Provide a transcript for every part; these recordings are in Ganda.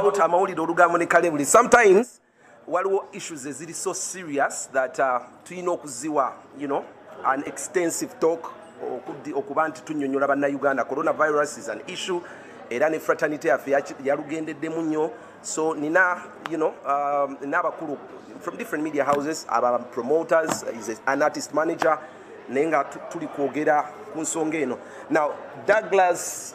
about amawulire olugambo ne Kalebuli. Sometimes waliwo issues eziri so serious that tulina okuziwa, you know, an extensive talk okuba nti tunnyonnyola bannayuganda. Coronavirus is an issue era ne fraternity yaffe yalugendeddemu nnyo. So nina, you know, n'abakulu from different media houses, aba promoters, is an artist manager, nenga tuli kwogera ku nsonga eno. Now Douglas,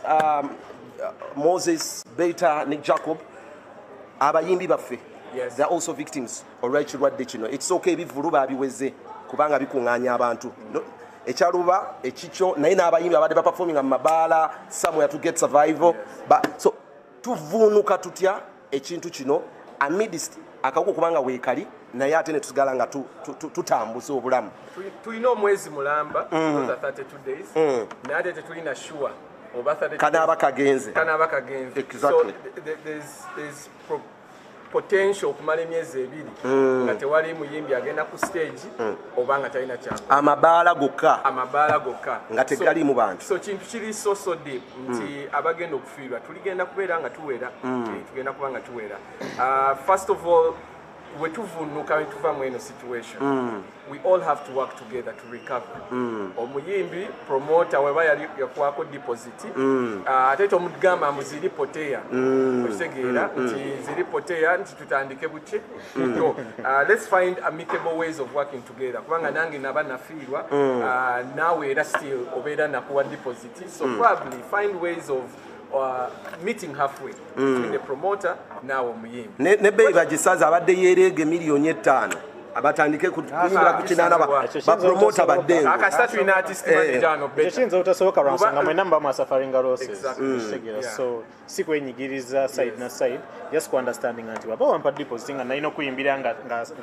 Moses, Beta, Nick Jacob, abayimbi baffe, yes, they're also victims alright kirwadde kino. It's okay bivulu babiweze kubanga bikuŋŋaanya abantu. Ekyaluba ekikyo naye n'abayimbi abadde baperforming mu mabaala somewhere to get survival. Yes. But so tuvuunuka tutya ekintu kino amidst akawuka kubanga weekali naye ate ne tusigala nga tutambuza obulamu. Tulina omwezi mulamba, those are 32 days, naye ate tetulina sure oba 32 kanaaba kagenze. Exactly. So there's potential kumala emyezi ebiri nga tewali muyimbi agenda ku stage oba nga talina kyako. Amabaala gokka nga tegali mu bantu. So kintu kiri so deep nti abagenda okufiirwa tuligenda kubeera nga tuwera, tugenda kuba nga tuwera. First of all, we tuvunuka tuva mu eno situation, we all have to work together to recover. Omuyimbi promoter weba yali yakwako deposit ate tomugamba muziripoteya okitegeera nti ziripoteya nti tutandike buche. Let's find amicable ways of working together kubanga nange naba nafiirwa nawe era still obeera nakuwa deposit, so probably find ways of meeting halfway between the promoter nawe omuyimbi. Ne bei bagisaza abadde yeerege miliyoni 5 abatandike kuyimbira ku kinana ba promoter badde akasta tulina artist manager no better ekiyinza obutasoboka lwansonga mwe namba mu suffering losses. So si kwenyigiriza side na side, just ku understanding nti baba wampa deposit nga nalina okuyimbira nga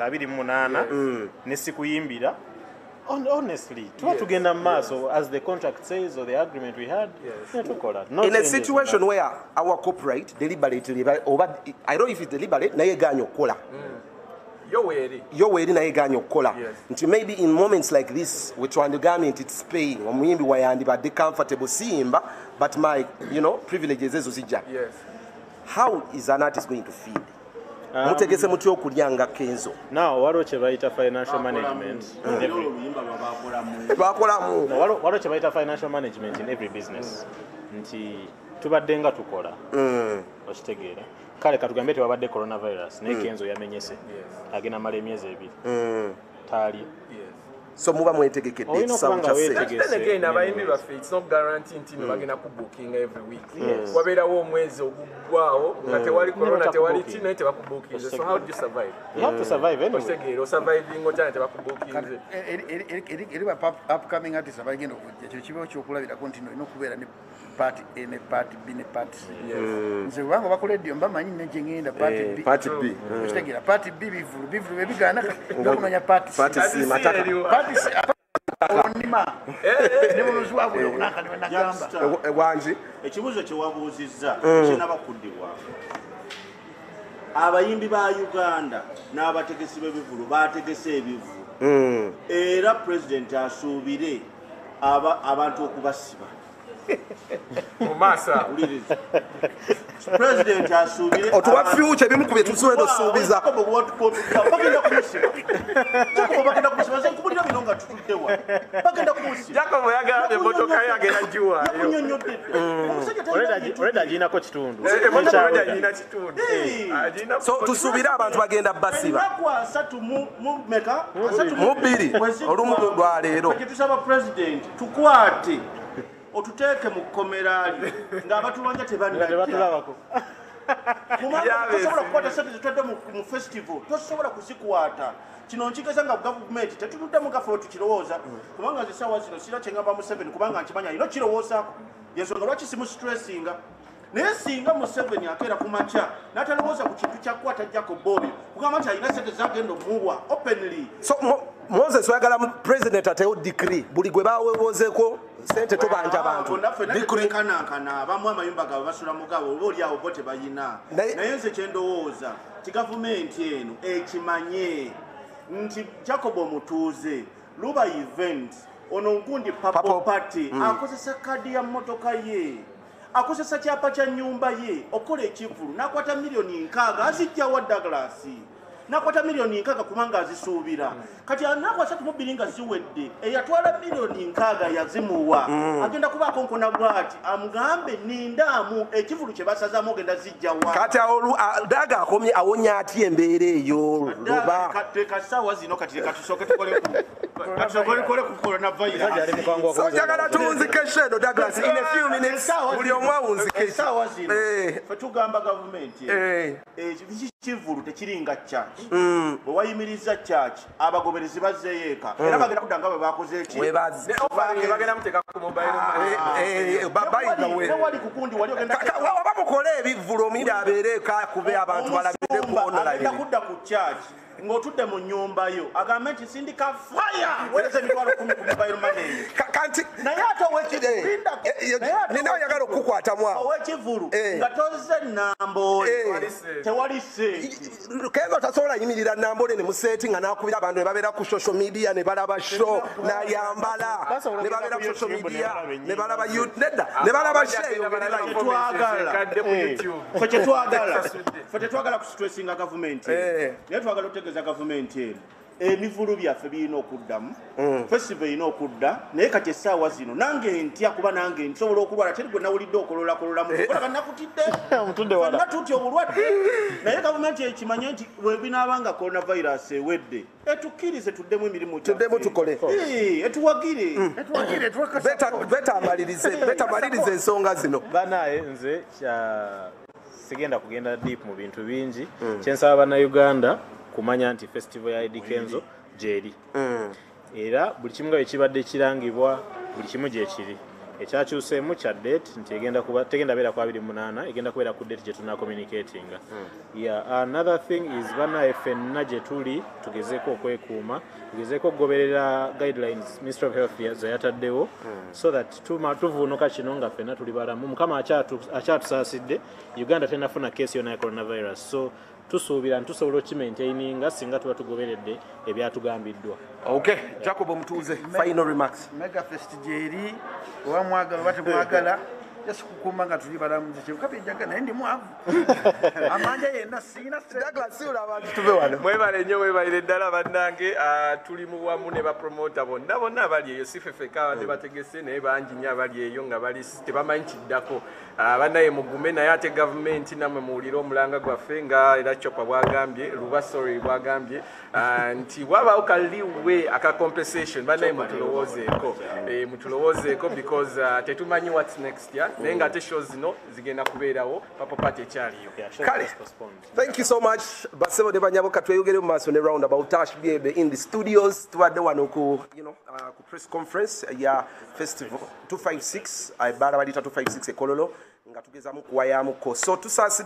28 ne si kuyimbira. Honestly, tugenda maaso as the contract says or the agreement we had. In a situation where our corporate deliberately, over, I don't know if it's deliberate, naye ganyo kola. Yo weri naye ganyo kola. Until maybe in moments like this, which one the government it's paying, omuyimbi wayandi but they comfortable simba, but my, you know, privileges ezo zijja. Yes. How is an artist going to feed? Mutegese muti okulyanga Kenzo. Now waliwo kye bayita financial management in every waliwo kye bayita financial management in every business nti tubadde nga tukola okitegeera kale katugambe tewabadde coronavirus naye Kenzo yamenyese agenda mala emyezi ebiri taali. So muba mwetegekedde again abayimbi baffe it's not guaranteed nti bagenda ku booking every week. Wabeerawo omwezi ogugwawo nga tewali corona tewali kino naye tebakubooking. So how do you survive? You have to survive anyway. Osegeera surviving otana tebakubooking. Eri ba upcoming artists abagenda okujja kyo kibawo kyokulabirako nti no kubeera ne party A ne party B ne party C. Nze wango bakoledde mbamanyi ne ngenda party B. Osegeera party B bivulu bebigana ngakumanya party C mataka onima nimuzuwa bwe unaka nagamba wanji ekibuzo kye wabuuzizza kinabakudibwa abayimbi ba Uganda n'abategesi b'ebivulu bategese ebivu era president asuubire abantu okubasiba Mumasa uliriza president asubire otuwa future bimu kubye tusuwedo suubiza bagenda kumusiba Jacob bagenda kumusiba ze kubulira binonga tutuddewa bagenda kumusiba Jacob yagala emotoka yage yajuwa already ajinako kitundu so tusubire abantu bagenda basiba kwa 3 mu meka 2 olumu lwa leero tusaba president tukwate otuteke mu komerali ng'abatulwanja tebanatulabako tosobola kukwata sente zitwadde mu festival tosobola kuzikwata kino nkigeza nga gavumenti tetunudde gafe tukirowooza kubanga zisawa zino sira kyengamba mu 7 kubanga nkimanya ino kirowoozaako yensonga lwaki simu stressinga naye singa mu 7 akeera ku makya n'atalowooza ku kintu kyakukwata Jacob Bobi kugamba nti alina sente zagenda omuwa openly. So Moses wagala president ateyo decree buli gwe bawewozeeko sente tubanja abantu decree kana abamu amayumba gaabwe basula mugabo oba oli awo bo tebayina naye nze kyendowooza ti gavumenti eno ekimanye nti Jacob omutuuze luba event ono nkundi papo party akozesa kadi ya mmotoka ye akozesa kyapa kya nnyumba ye okola ekivulu n'akwata miliyoni 6 azijjawa Douglas n'akwata miliyoni 6 kubanga azisuubira kati anakwasa tumubiri nga ziwedde eyatwala miliyoni 6 yazimuwa agenda kubaako nkona bwati amugambe nindaamu ekivulu kye basazaamu ogenda zijjawa kati Daga akomye awonya atya embeera eyo luba kasaawa zino kati katusooke tukole ku coronavirus so njagala tuwunzike shedo Douglas in a few minutes buli omu awunzike essaawa zino fe tugamba gavumenti ekivulu tekiringa church bwe wayimiriza church abagoberezi bazzeeyo eka era bagenda kudda nga bwe bakoze eki bagenda muteeka ku mobile wali kukundi wali ogenda waba mukole ebivulu omuyindi abeere eka kube abantu balabire agenda kudda ku church ng'otudde mu nnyumba yo agambe nti sindika fire weereza emitwalo 10 ku mobile money kanti naye ate ninawe yagala okukwatamu awo owekivulu nga toze Nambole tewali seeti kenzo tasobola yimirira Nambole ne museeti nga nakubira abantu ne babeera ku social media ne balaba show nayambala ne babeera ku social media ne balaba nedda ne balaba sheyo twagala kustressinga gavumenti naye twagala otegeeza gavumenti eno emivulu byaffe birina okuddamu festival erina okudda naye kati essaawa zino nange ntya kuba nange nsobola okulwala teri gwe nawulidde okololakolola mukolaba nakutidde fenna tutya obulwadde naye gavumenti ekimanye nti webinaabanga coronavirus ewedde etukkirize tuddemu emirimu tuddemu tukole etuwagire betamalirize ensonga zino banaye nze sigenda kugenda deep mu bintu bingi kyensaba bannayuganda kumanya nti festival ya Eddie Kenzo gyeri era buli kimu nga ekibadde kirangibwa buli kimu gyekiri ekyakyuseemu kya date nti tegenda beera ku 28 egenda kubeera ku date gye tuna communicatinga another thing is banaye ffenna gye tuli tugezeeko okwekuuma tugezeeko okugoberera guidelines Ministry of Health zeyataddewo so that tuvuunuka kino nga ffenna tuli balamu mukama akyatusaasidde Uganda tenafuna case yonna ya coronavirus so tusuubira ntusobola okimaintaininga singa tuba tugoberedde ebyatugambiddwa. Okay, Jacob Omutuuze, final remarks. Megafest gyeri owamwagala batemwagala yasikukumba nga tuli balamuzi kyekabinjaga naye ndi mwavu amanja yenna siina Douglas ula abantu tube wano mwebale nnyo mwebalire ddala bannange tuli mu wamu ne bapromota bonna abali eyo sifefeka ne bategese naye bangi nnyo abali eyo nga bali tebamanyi kiddako bannaye mugume naye ate gavumenti namwe muwulire omulanga gwaffe nga era Chopa bwagambye Lubasori bwagambye nti wabaawo kaliwe aka compensation bannaye mutulowoozeeko because tetumanyi what's next year naye nga ate shows zino zigenda kubeerawo papa party ekyaliyo kale thank you so much basebo ne banyabo katweyogere mu maaso ne round about Tash Byebe in the studios tubadde wano ku ku press conference ya festival 256 ayibala balita 256 ekololo nga tugezamu kuwayamuko so tusasi